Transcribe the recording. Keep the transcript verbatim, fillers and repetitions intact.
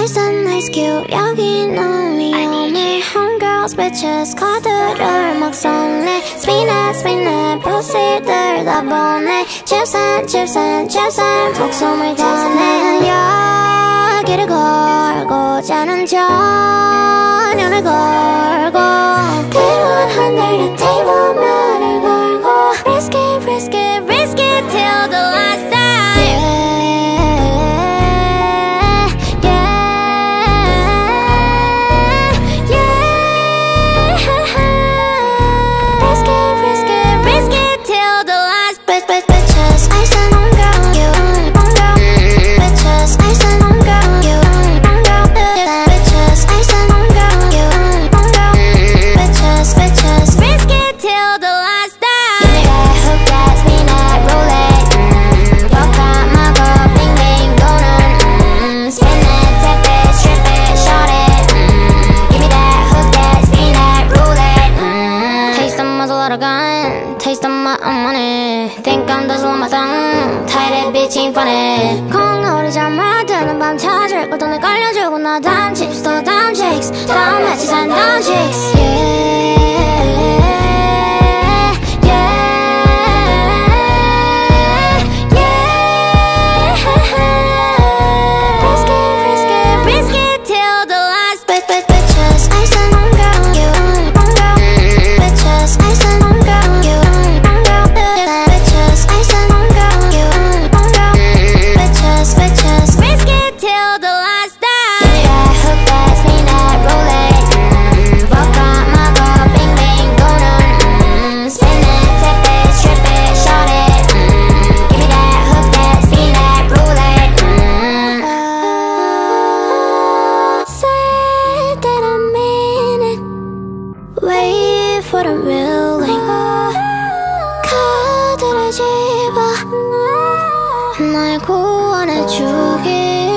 Nice and nice cute 여기 너무 위험해 Homegirls bitches 카드를 막 썩네 Spin it spin it pussy 다 보내 Chips and chips and chips and 목숨을 거네 여기를 걸고 자는 전열을 걸고 그리운 하늘에 table 말을 걸고 Risk it risk it risk it till the last time Taste of my own money Think I'm dazzling my tongue Tight it bitch ain't funny 콩놀이 잘 만드는 밤 찾을 걸 돈을 깔려주고 나 다음 chips 또 다음 chicks 다음 matches and 다음 chicks yeah Wait for the real link 카드를 집어 날 구원해주길